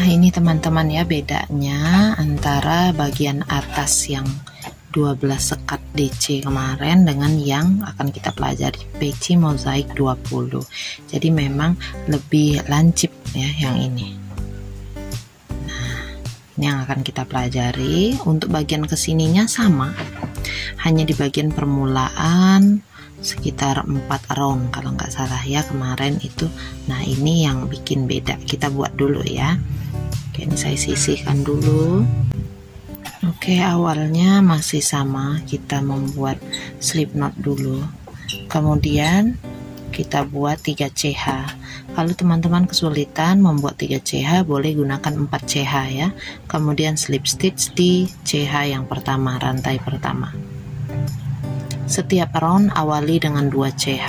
Nah, ini teman-teman ya, bedanya antara bagian atas yang 12 sekat DC kemarin dengan yang akan kita pelajari peci mozaik 20. Jadi memang lebih lancip ya yang ini. Nah, ini yang akan kita pelajari. Untuk bagian kesininya sama, hanya di bagian permulaan sekitar 4 round kalau nggak salah ya kemarin itu. Nah, ini yang bikin beda, kita buat dulu ya. Oke, ini saya sisihkan dulu. Oke, awalnya masih sama, kita membuat slip knot dulu, kemudian kita buat 3 CH. Kalau teman-teman kesulitan membuat 3 CH, boleh gunakan 4 CH ya. Kemudian slip stitch di CH yang pertama, rantai pertama. Setiap round awali dengan 2 CH.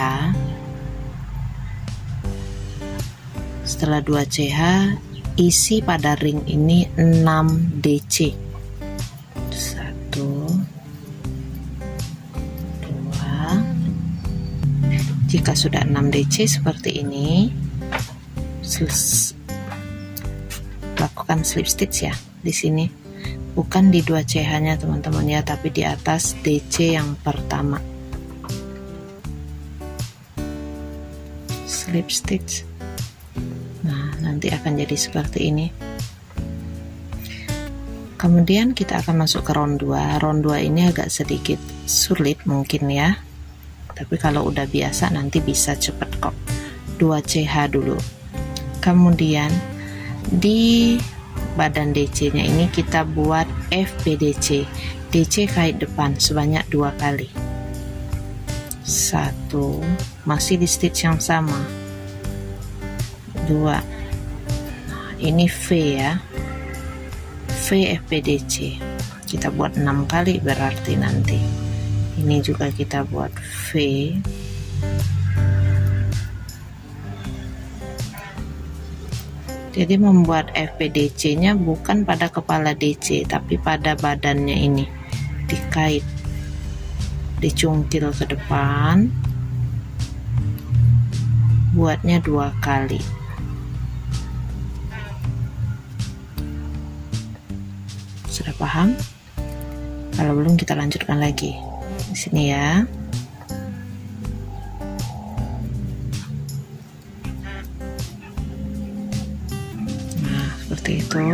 Setelah 2 CH, isi pada ring ini 6 DC. 1, 2. Jika sudah 6 DC seperti ini, lakukan slip stitch ya di sini. Bukan di 2 CH-nya teman-teman ya, tapi di atas DC yang pertama. Slip stitch. Nah, nanti akan jadi seperti ini. Kemudian kita akan masuk ke round 2. Round 2 ini agak sedikit sulit mungkin ya. Tapi kalau udah biasa nanti bisa cepet kok. 2 CH dulu. Kemudian di badan DC-nya ini kita buat FPDC. DC kait depan sebanyak 2 kali. 1, masih di stitch yang sama. 2. Nah, ini V ya. V FPDC. Kita buat 6 kali berarti nanti. Ini juga kita buat V. Jadi membuat FPDC-nya bukan pada kepala DC, tapi pada badannya ini. Dikait, dicungkil ke depan. Buatnya 2 kali. Sudah paham? Kalau belum kita lanjutkan lagi. Di sini ya. Seperti itu.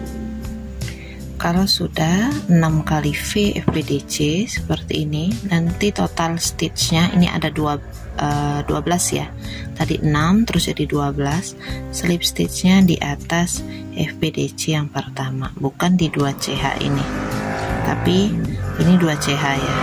Kalau sudah 6 kali V FPDC seperti ini, nanti total stitchnya ini ada 12 ya. Tadi 6 terus jadi 12. Slip stitchnya di atas FPDC yang pertama, bukan di 2 CH ini, tapi ini 2 CH ya.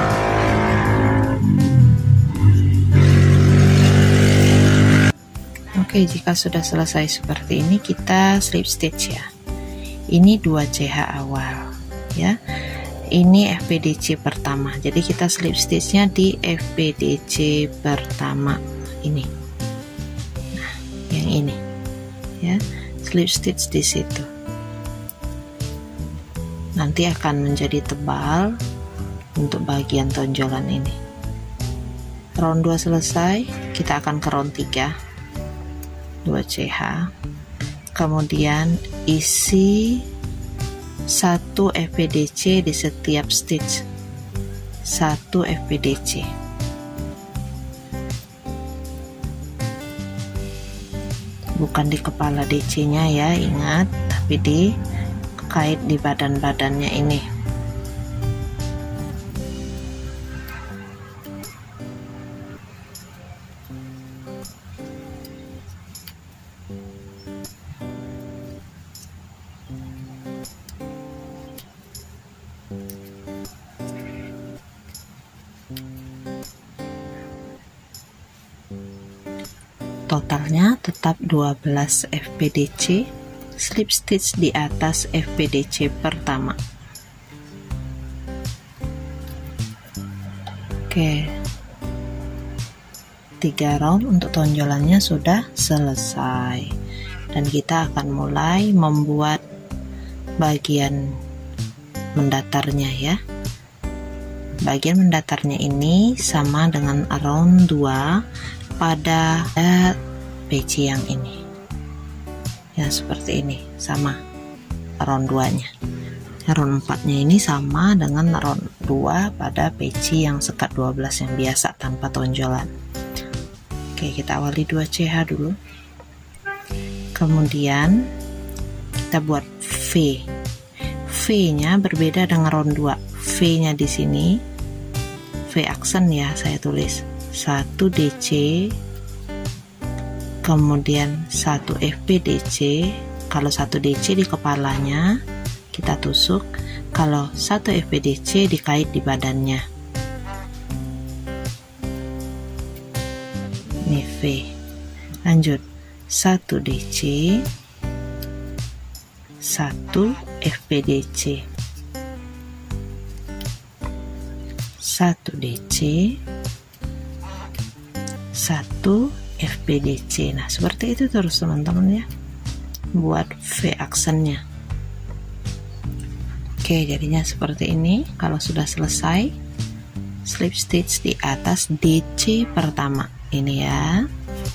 Oke, jika sudah selesai seperti ini, kita slip stitch ya. Ini 2 CH awal ya. Ini FPDC pertama. Jadi kita slip stitchnya di FPDC pertama ini. Nah, yang ini ya. Slip stitch di situ. Nanti akan menjadi tebal untuk bagian tonjolan ini. Round 2 selesai, kita akan ke round 3. 2 CH, kemudian isi 1 FPDC di setiap stitch. 1 FPDC. Bukan di kepala DC-nya ya, ingat, tapi di kait di badan-badannya ini. Totalnya tetap 12 FPDC, slip stitch di atas FPDC pertama. Oke, 3 round untuk tonjolannya sudah selesai, dan kita akan mulai membuat bagian mendatarnya ya. Bagian mendatarnya ini sama dengan round 2 pada peci yang ini. Ya seperti ini, sama round 2 nya. Round 4 nya ini sama dengan round 2 pada peci yang sekat 12 yang biasa tanpa tonjolan. Oke, kita awali 2 CH dulu, kemudian kita buat V. V nya berbeda dengan round 2. V nya di sini V aksen ya, saya tulis 1 DC, kemudian 1 FP DC. Kalau 1 DC di kepalanya kita tusuk, kalau 1 FP DC dikait di badannya. Ini V. Lanjut 1 DC, 1 FP DC, 1 DC, 1 FPDC. Nah seperti itu terus teman-teman ya, buat V aksennya. Oke, jadinya seperti ini. Kalau sudah selesai, slip stitch di atas DC pertama ini ya.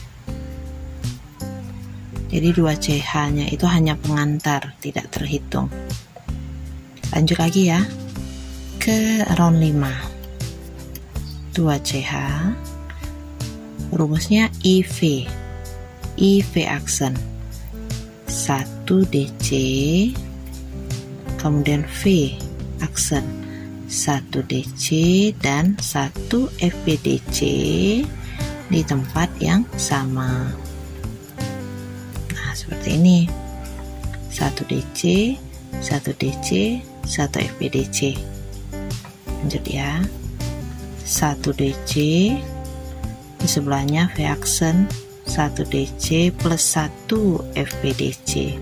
Jadi 2 CH nya itu hanya pengantar, tidak terhitung. Lanjut lagi ya ke round 5. 2 CH, rumusnya IV aksen 1 DC, kemudian V aksen 1 DC dan 1 FPDC di tempat yang sama. Nah seperti ini, 1 DC, 1 DC, 1 FPDC. Lanjut ya, 1 DC, di sebelahnya V aksen 1 DC plus 1 FPDC.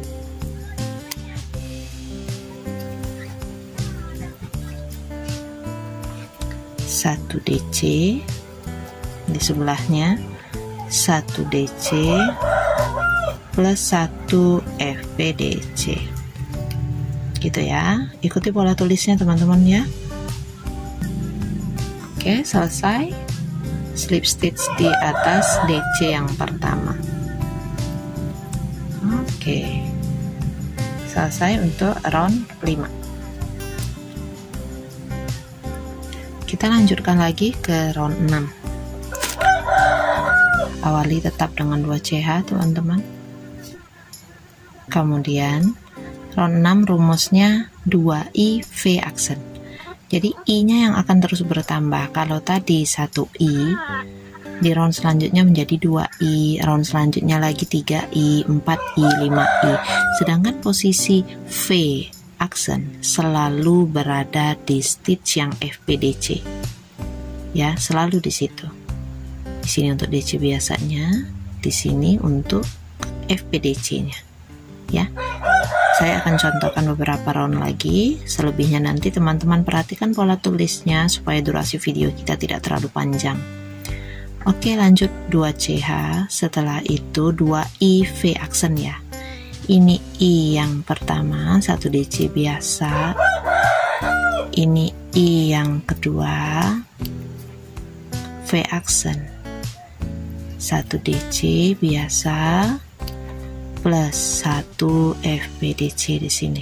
Satu DC, di sebelahnya 1 DC plus 1 FPDC. Gitu ya, ikuti pola tulisnya teman-teman ya. Oke, selesai. Slip stitch di atas DC yang pertama. Oke, selesai untuk round 5. Kita lanjutkan lagi ke round 6. Awali tetap dengan 2 CH teman-teman. Kemudian round 6 rumusnya 2I V aksen. Jadi I-nya yang akan terus bertambah. Kalau tadi 1I, di round selanjutnya menjadi 2I, round selanjutnya lagi 3I, 4I, 5I. Sedangkan posisi V aksen selalu berada di stitch yang FPDC. Ya, selalu di situ. Di sini untuk DC biasanya, di sini untuk FPDC-nya. Ya. Saya akan contohkan beberapa round lagi, selebihnya nanti teman-teman perhatikan pola tulisnya supaya durasi video kita tidak terlalu panjang. Oke, lanjut 2 CH, setelah itu 2I V aksen ya. Ini I yang pertama, 1 DC biasa. Ini I yang kedua, V aksen 1 DC biasa plus 1 FPDC di sini.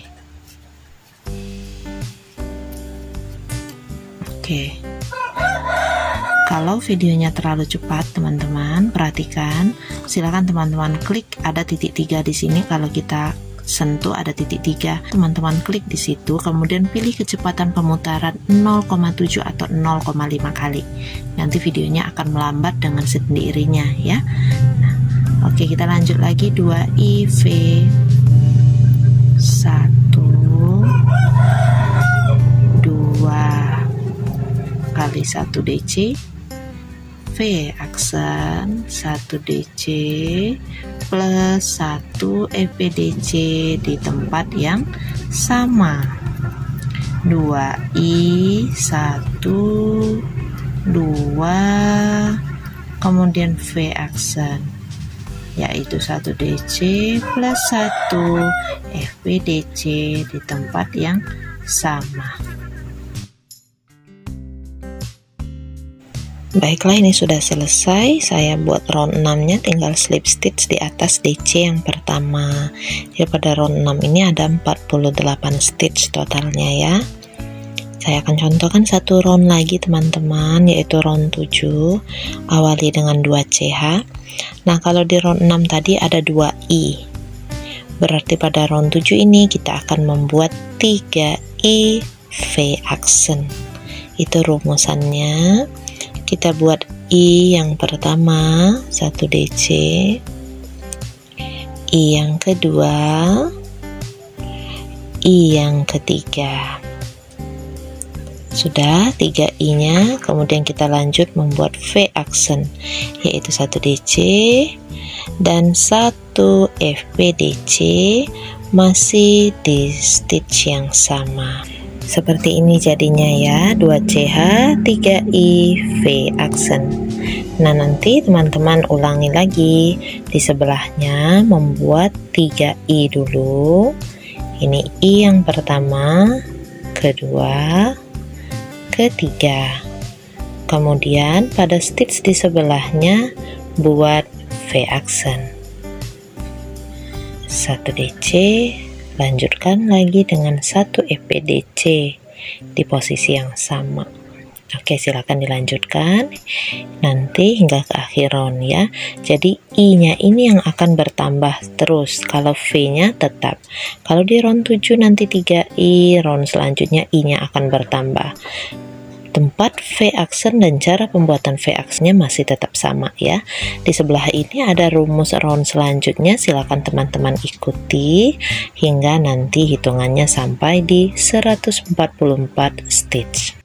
Oke. Kalau videonya terlalu cepat, teman-teman perhatikan. Silakan teman-teman klik ada titik 3 di sini. Kalau kita sentuh ada titik 3, teman-teman klik di situ. Kemudian pilih kecepatan pemutaran 0,7 atau 0,5 kali. Nanti videonya akan melambat dengan sendirinya ya. Oke, kita lanjut lagi 2IV 1 2 kali 1 DC V aksen 1 DC plus 1 FPDC di tempat yang sama. 2I 1 2 kemudian V aksen yaitu 1 DC plus 1 FPDC di tempat yang sama. Baiklah, ini sudah selesai. Saya buat round 6-nya, tinggal slip stitch di atas DC yang pertama. Jadi pada round 6 ini ada 48 stitch totalnya ya. Saya akan contohkan satu round lagi teman-teman, yaitu round 7. Awali dengan 2 CH. Nah, kalau di round 6 tadi ada 2 I. Berarti pada round 7 ini kita akan membuat 3 I V accent. Itu rumusannya. Kita buat I yang pertama 1 DC, I yang kedua, I yang ketiga. Sudah 3 I nya, kemudian kita lanjut membuat V accent, yaitu 1 DC dan 1 FPDC, masih di stitch yang sama. Seperti ini jadinya ya, 2 CH 3 I V accent. Nah, nanti teman-teman ulangi lagi di sebelahnya, membuat 3 I dulu. Ini I yang pertama, kedua, ketiga. Kemudian pada stitch di sebelahnya buat V accent. 1 DC, lanjutkan lagi dengan 1 FPDC di posisi yang sama. Oke, silakan dilanjutkan nanti hingga ke akhir round ya. Jadi I nya ini yang akan bertambah terus, kalau V nya tetap. Kalau di round 7 nanti 3 I, round selanjutnya I nya akan bertambah. Tempat V accent dan cara pembuatan V accentnya masih tetap sama ya. Di sebelah ini ada rumus round selanjutnya, silakan teman-teman ikuti hingga nanti hitungannya sampai di 144 stitch.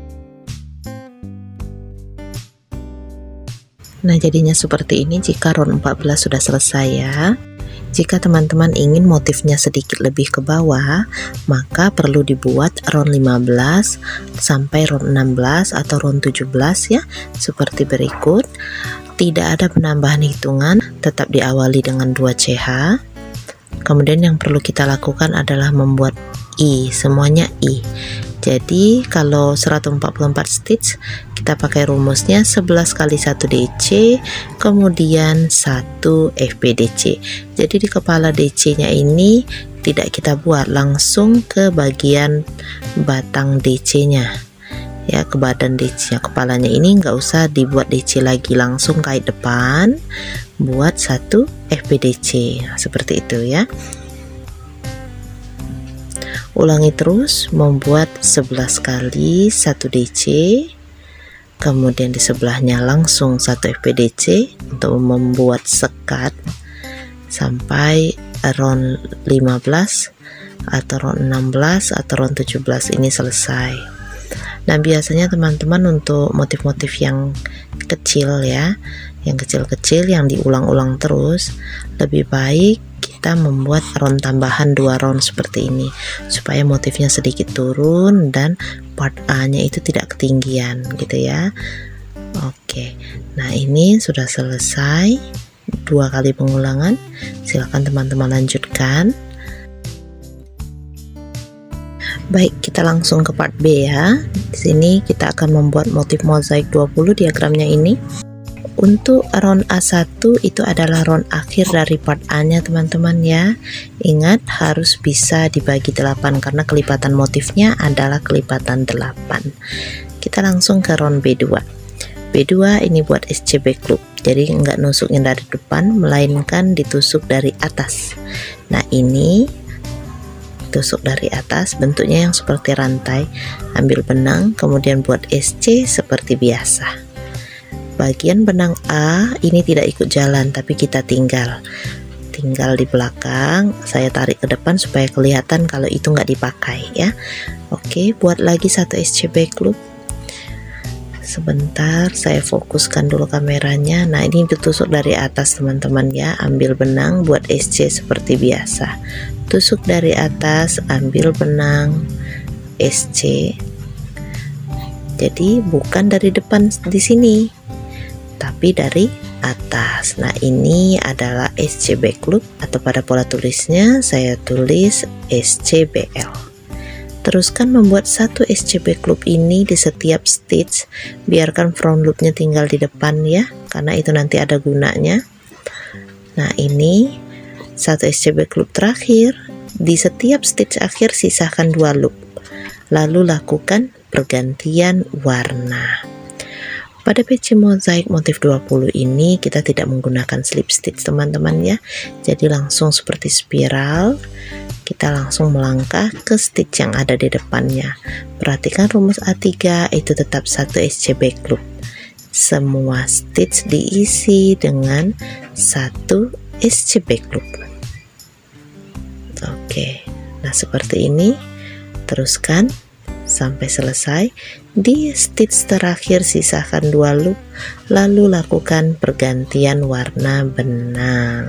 Nah, jadinya seperti ini jika round 14 sudah selesai ya. Jika teman-teman ingin motifnya sedikit lebih ke bawah, maka perlu dibuat round 15 sampai round 16 atau round 17 ya, seperti berikut. Tidak ada penambahan hitungan, tetap diawali dengan 2 CH. Kemudian yang perlu kita lakukan adalah membuat I, semuanya I. Jadi kalau 144 stitch kita pakai rumusnya 11 kali 1 DC, kemudian 1 FPDC. Jadi di kepala DC nya ini tidak kita buat, langsung ke bagian batang DC nya ya, ke badan DC nya. Kepalanya ini nggak usah dibuat DC lagi, langsung kait depan buat 1 FPDC. Nah, seperti itu ya. Ulangi terus membuat 11 kali 1 DC, kemudian di sebelahnya langsung 1 FPDC untuk membuat sekat sampai round 15 atau round 16 atau round 17 ini selesai. Nah, biasanya teman-teman untuk motif-motif yang kecil ya, yang kecil-kecil yang diulang-ulang terus, lebih baik kita membuat round tambahan 2 round seperti ini supaya motifnya sedikit turun dan part A nya itu tidak ketinggian gitu ya. Oke, nah ini sudah selesai 2 kali pengulangan. Silakan teman-teman lanjutkan. Baik, kita langsung ke part B ya. Di sini kita akan membuat motif mozaik 20 diagramnya ini. Untuk round A1 itu adalah round akhir dari part A nya teman-teman ya. Ingat harus bisa dibagi 8 karena kelipatan motifnya adalah kelipatan 8. Kita langsung ke round B2. B2 ini buat SCB loop, jadi nggak nusukin dari depan melainkan ditusuk dari atas. Nah, ini tusuk dari atas, bentuknya yang seperti rantai. Ambil benang kemudian buat SC seperti biasa. Bagian benang A ini tidak ikut jalan tapi kita tinggal di belakang. Saya tarik ke depan supaya kelihatan kalau itu nggak dipakai ya. Oke, buat lagi 1 SCB loop. Sebentar, saya fokuskan dulu kameranya. Nah, ini ditusuk dari atas teman-teman ya. Ambil benang buat SC seperti biasa, tusuk dari atas, ambil benang SC. Jadi bukan dari depan di sini tapi dari atas. Nah, ini adalah SCB loop atau pada pola tulisnya saya tulis SCBL. Teruskan membuat satu SCB loop ini di setiap stitch. Biarkan front loopnya tinggal di depan ya, karena itu nanti ada gunanya. Nah, ini satu SCB loop terakhir. Di setiap stitch akhir sisakan 2 loop, lalu lakukan pergantian warna. Pada peci mozaik motif 20 ini kita tidak menggunakan slip stitch teman-teman ya, jadi langsung seperti spiral. Kita langsung melangkah ke stitch yang ada di depannya. Perhatikan rumus A3 itu tetap satu SCB loop. Semua stitch diisi dengan satu SCB loop. Oke, nah seperti ini. Teruskan sampai selesai. Di stitch terakhir sisakan 2 loop, lalu lakukan pergantian warna benang.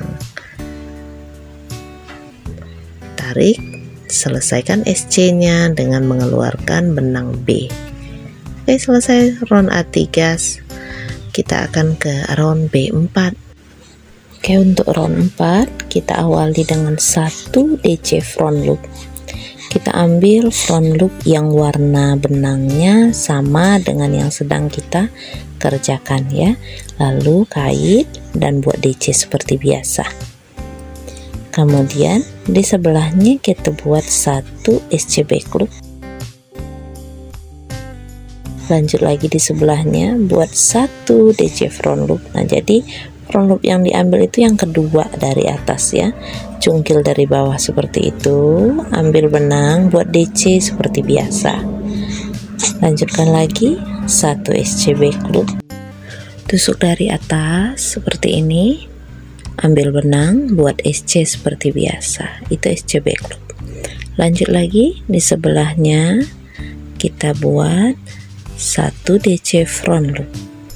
Tarik, selesaikan SC-nya dengan mengeluarkan benang B. Oke, selesai round A3. Kita akan ke round B4. Oke, untuk round 4 kita awali dengan 1 DC front loop. Kita ambil front loop yang warna benangnya sama dengan yang sedang kita kerjakan ya. Lalu kait dan buat DC seperti biasa. Kemudian di sebelahnya kita buat satu SCB loop. Lanjut lagi di sebelahnya buat satu DC front loop. Nah, jadi front loop yang diambil itu yang kedua dari atas ya. Cungkil dari bawah seperti itu. Ambil benang buat DC seperti biasa. Lanjutkan lagi satu SCB loop. Tusuk dari atas seperti ini. Ambil benang buat SC seperti biasa, itu SCB loop. Lanjut lagi di sebelahnya kita buat satu DC front loop.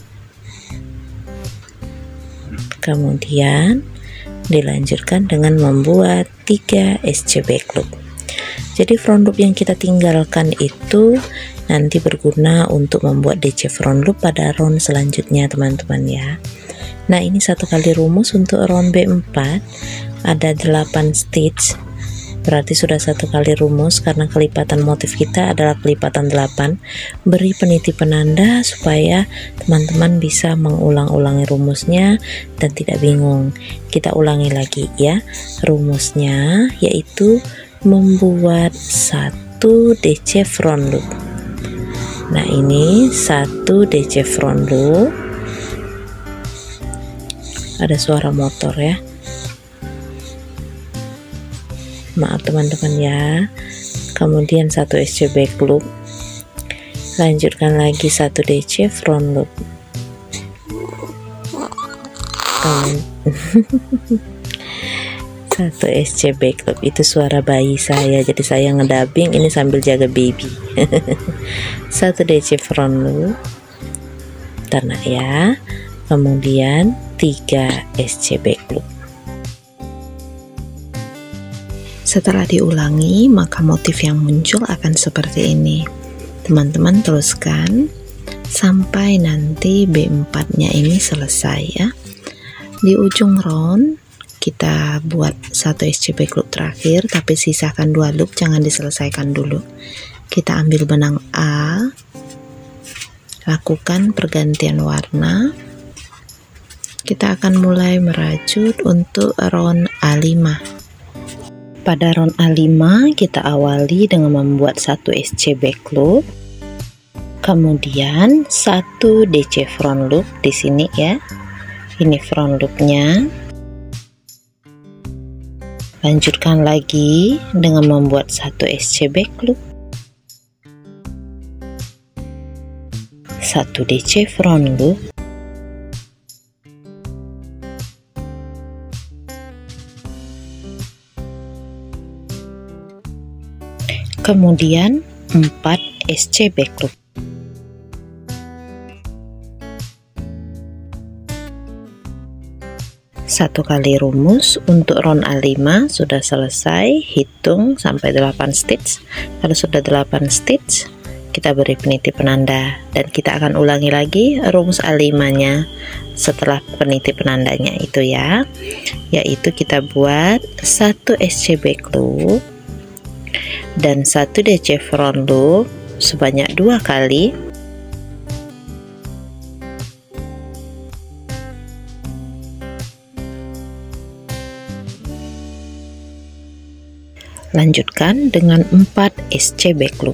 Kemudian dilanjutkan dengan membuat 3 SCB loop. Jadi front loop yang kita tinggalkan itu nanti berguna untuk membuat DC front loop pada round selanjutnya teman-teman ya. Nah, ini satu kali rumus untuk round B4 ada 8 stitch, berarti sudah satu kali rumus karena kelipatan motif kita adalah kelipatan 8. Beri peniti penanda supaya teman-teman bisa mengulang-ulangi rumusnya dan tidak bingung. Kita ulangi lagi ya rumusnya, yaitu membuat satu DC front loop. Nah, ini satu DC front loop. Ada suara motor ya, maaf teman-teman ya. Kemudian satu SCB loop, lanjutkan lagi satu DC front loop. Satu SCB loop, itu suara bayi saya, jadi saya ngedubbing ini sambil jaga baby. Satu DC front loop, ternak ya. Kemudian 3 SCB loop. Setelah diulangi, maka motif yang muncul akan seperti ini. Teman-teman teruskan sampai nanti B4 nya ini selesai ya. Di ujung round kita buat satu SCB loop terakhir, tapi sisakan 2 loop, jangan diselesaikan dulu. Kita ambil benang A, lakukan pergantian warna. Kita akan mulai merajut untuk round A5. Pada round A5 kita awali dengan membuat satu SCB loop, kemudian satu DC front loop di sini ya. Ini front loopnya. Lanjutkan lagi dengan membuat satu SCB loop, satu DC front loop, kemudian 4 SCB loop. Satu kali rumus untuk round A5 sudah selesai. Hitung sampai 8 stitch. Kalau sudah 8 stitch, kita beri peniti penanda dan kita akan ulangi lagi rumus A5 nya setelah peniti penandanya itu ya, yaitu kita buat satu SCB loop, dan 1 DC front loop sebanyak 2 kali. Lanjutkan dengan 4 SC back loop.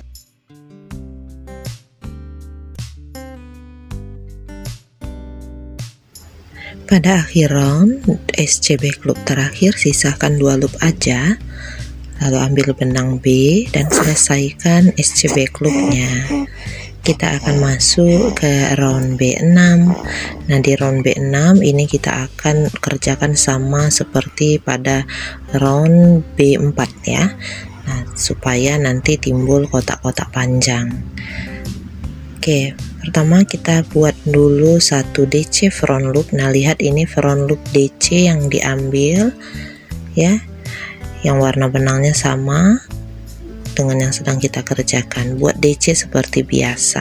Pada akhir round SC back loop terakhir, sisakan 2 loop aja, lalu ambil benang B dan selesaikan SC back loopnya. Kita akan masuk ke round B6. Nah, di round B6 ini kita akan kerjakan sama seperti pada round B4 ya. Nah, supaya nanti timbul kotak-kotak panjang. Oke, pertama kita buat dulu 1 DC front loop. Nah, lihat ini front loop DC yang diambil ya, yang warna benangnya sama dengan yang sedang kita kerjakan. Buat DC seperti biasa.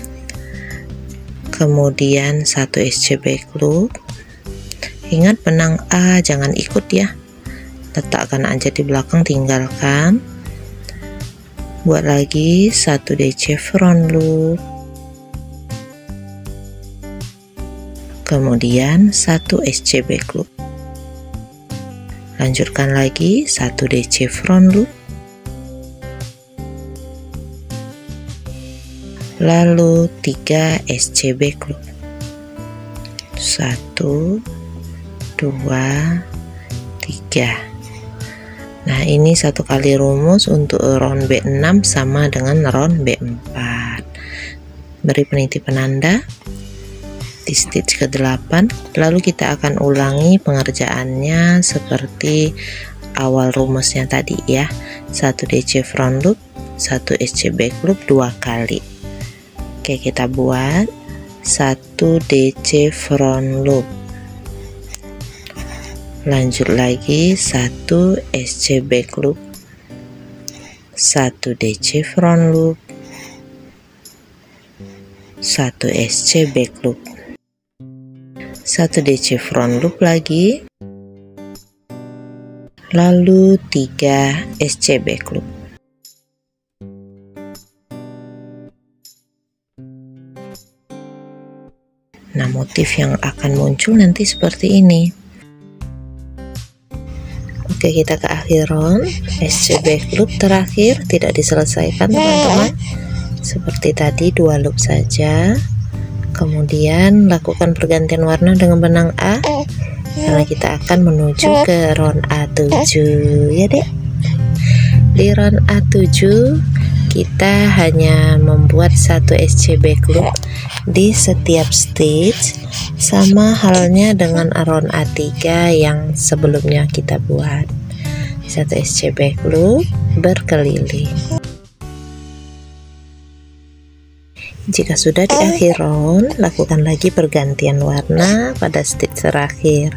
Kemudian 1 SC back loop. Ingat benang A jangan ikut ya, letakkan aja di belakang, tinggalkan. Buat lagi 1 DC front loop, kemudian 1 SC back loop. Lanjutkan lagi 1 DC front loop, lalu 3 SC back loop. 1 2 3. Nah, ini 1 kali rumus untuk round B6 sama dengan round B4. Beri peniti penanda di stitch ke-8, lalu kita akan ulangi pengerjaannya seperti awal rumusnya tadi ya. 1 DC front loop, 1 SC back loop 2 kali. Oke, kita buat 1 DC front loop, lanjut lagi 1 SC back loop, 1 DC front loop, 1 SC back loop, 1 DC front loop lagi, lalu 3 SC back loop. Nah, motif yang akan muncul nanti seperti ini. Oke, kita ke akhir round. SC back loop terakhir tidak diselesaikan teman-teman, seperti tadi 2 loop saja. Kemudian lakukan pergantian warna dengan benang A, karena kita akan menuju ke round A7 ya dek. Di round A7 kita hanya membuat 1 SC back loop di setiap stitch, sama halnya dengan round A3 yang sebelumnya kita buat. 1 SC back loop berkeliling. Jika sudah di akhir round, lakukan lagi pergantian warna pada stitch terakhir.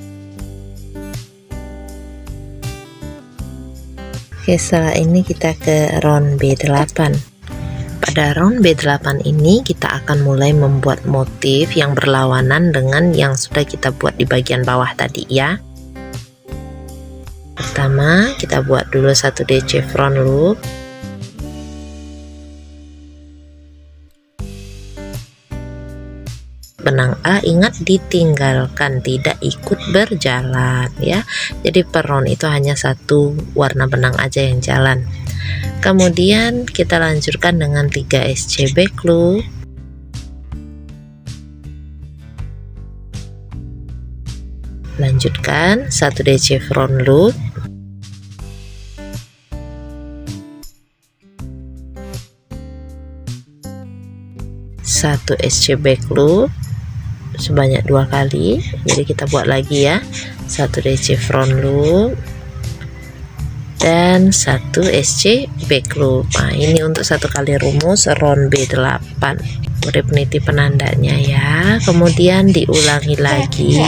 Oke, setelah ini kita ke round B8. Pada round B8 ini kita akan mulai membuat motif yang berlawanan dengan yang sudah kita buat di bagian bawah tadi ya. Pertama, kita buat dulu 1 DC front loop, benang A ingat ditinggalkan, tidak ikut berjalan ya. Jadi per round itu hanya 1 warna benang aja yang jalan. Kemudian kita lanjutkan dengan 3 SC back loop, lanjutkan 1 DC front loop, satu SC back loop sebanyak 2 kali. Jadi kita buat lagi ya, 1 DC front loop dan 1 SC back loop. Nah, ini untuk 1 kali rumus round B8. Beri peniti penandanya ya, kemudian diulangi lagi.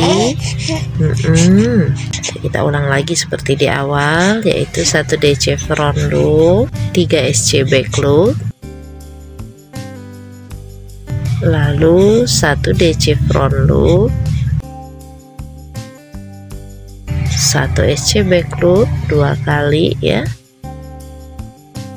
Kita ulang lagi seperti di awal, yaitu 1 DC front loop, 3 SC back loop, lalu 1 DC front loop, 1 SC back loop 2 kali ya,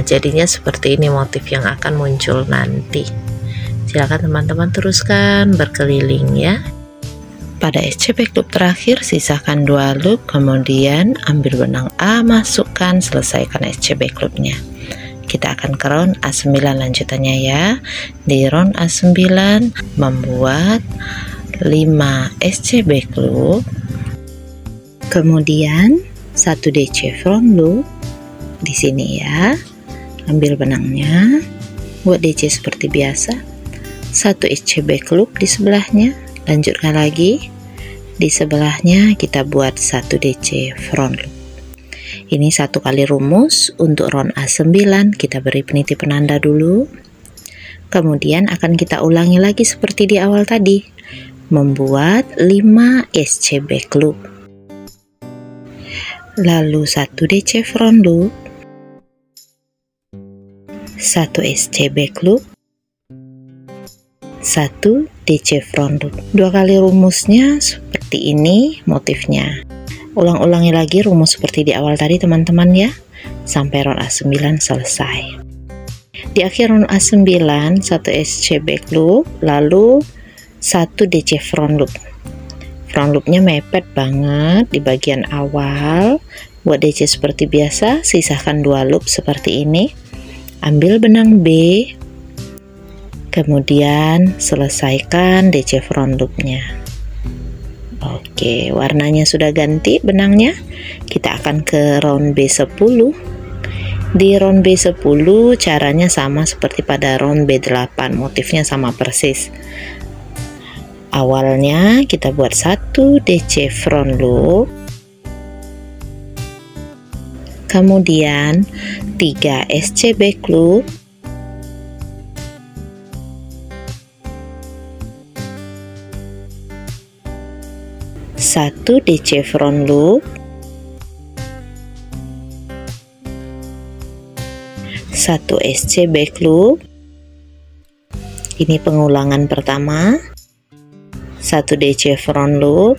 jadinya seperti ini motif yang akan muncul nanti. Silakan teman-teman teruskan berkeliling ya. Pada SC back loop terakhir sisakan 2 loop, kemudian ambil benang A, masukkan, selesaikan SC back loopnya. Kita akan ke round A9 lanjutannya ya. Di round A9 membuat 5 SC back loop, kemudian 1 DC front loop di sini ya. Ambil benangnya, buat DC seperti biasa. 1 SC back loop di sebelahnya, lanjutkan lagi. Di sebelahnya kita buat 1 DC front loop. Ini 1 kali rumus untuk round A9, kita beri peniti penanda dulu. Kemudian akan kita ulangi lagi seperti di awal tadi, membuat 5 SC back loop. Lalu 1 DC front loop, 1 SC back loop, 1 DC front loop. 2 kali rumusnya seperti ini motifnya. Ulang-ulangi lagi rumus seperti di awal tadi teman-teman ya, sampai round A9 selesai. Di akhir round A9 1 SC back loop, lalu 1 DC front loop. Front loopnya mepet banget di bagian awal. Buat DC seperti biasa, sisakan 2 loop seperti ini. Ambil benang B, kemudian selesaikan DC front loopnya. Oke, warnanya sudah ganti benangnya. Kita akan ke round B10. Di round B10 caranya sama seperti pada round B8, motifnya sama persis. Awalnya kita buat 1 DC front loop, kemudian 3 SC back loop, 1 DC front loop, 1 SC back loop. Ini pengulangan pertama. 1 DC front loop,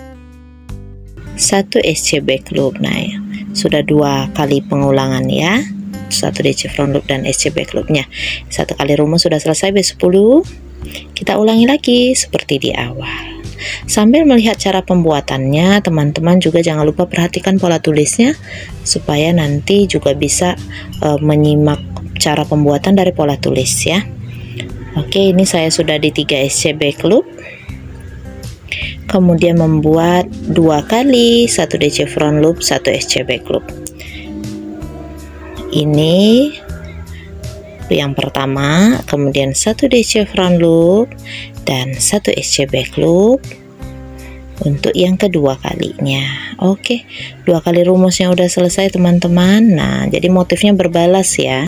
1 SC back loop. Nah, sudah 2 kali pengulangan ya, 1 DC front loop dan SC back loopnya. 1 kali rumus sudah selesai. B10 kita ulangi lagi seperti di awal. Sambil melihat cara pembuatannya, teman-teman juga jangan lupa perhatikan pola tulisnya supaya nanti juga bisa menyimak cara pembuatan dari pola tulis ya. Oke, ini saya sudah di 3 SC back loop, kemudian membuat 2 kali 1 DC front loop, 1 SC back loop. Ini yang pertama, kemudian 1 DC front loop dan 1 SC back loop untuk yang kedua kalinya. Oke, 2 kali rumusnya udah selesai teman-teman. Nah, jadi motifnya berbalas ya.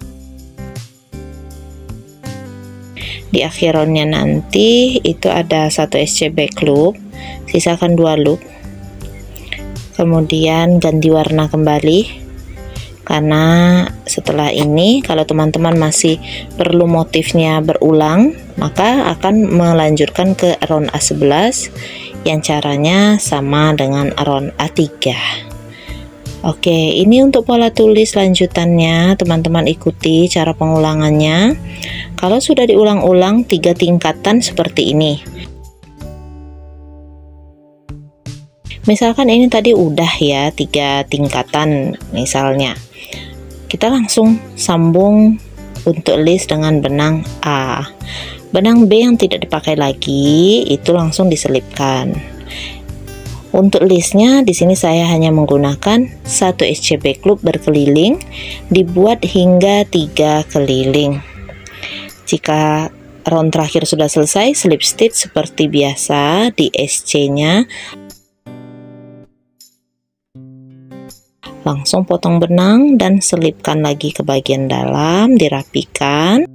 Di akhir roundnya nanti itu ada 1 SC back loop, sisakan 2 loop, kemudian ganti warna kembali. Karena setelah ini kalau teman-teman masih perlu motifnya berulang, maka akan melanjutkan ke round A11 yang caranya sama dengan round A3. Oke, ini untuk pola tulis lanjutannya, teman-teman ikuti cara pengulangannya. Kalau sudah diulang-ulang 3 tingkatan seperti ini. Misalkan ini tadi udah ya 3 tingkatan misalnya. Kita langsung sambung untuk list dengan benang A. Benang B yang tidak dipakai lagi itu langsung diselipkan. Untuk listnya di sini saya hanya menggunakan 1 SC back loop berkeliling, dibuat hingga 3 keliling. Jika round terakhir sudah selesai, slip stitch seperti biasa di SC-nya. Langsung potong benang dan selipkan lagi ke bagian dalam, dirapikan.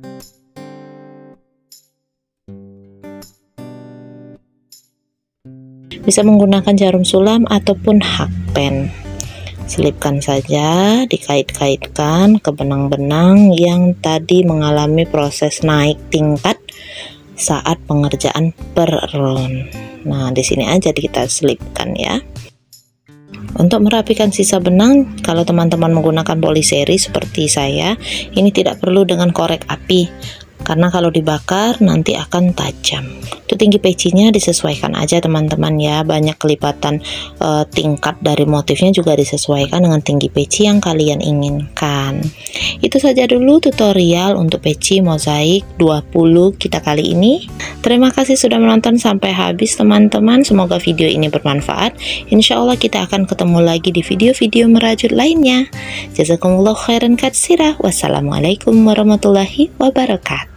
Bisa menggunakan jarum sulam ataupun hakpen. Selipkan saja, dikait-kaitkan ke benang-benang yang tadi mengalami proses naik tingkat saat pengerjaan per round. Nah, di sini aja kita selipkan ya. Untuk merapikan sisa benang, kalau teman-teman menggunakan poliseri seperti saya, ini tidak perlu dengan korek api, karena kalau dibakar nanti akan tajam. Itu tinggi pecinya disesuaikan aja teman-teman ya, banyak kelipatan tingkat dari motifnya juga disesuaikan dengan tinggi peci yang kalian inginkan. Itu saja dulu tutorial untuk peci mozaik 20 kita kali ini. Terima kasih sudah menonton sampai habis teman-teman, semoga video ini bermanfaat. Insya Allah kita akan ketemu lagi di video-video merajut lainnya. Jazakumullah khairan katsira. Wassalamualaikum warahmatullahi wabarakatuh.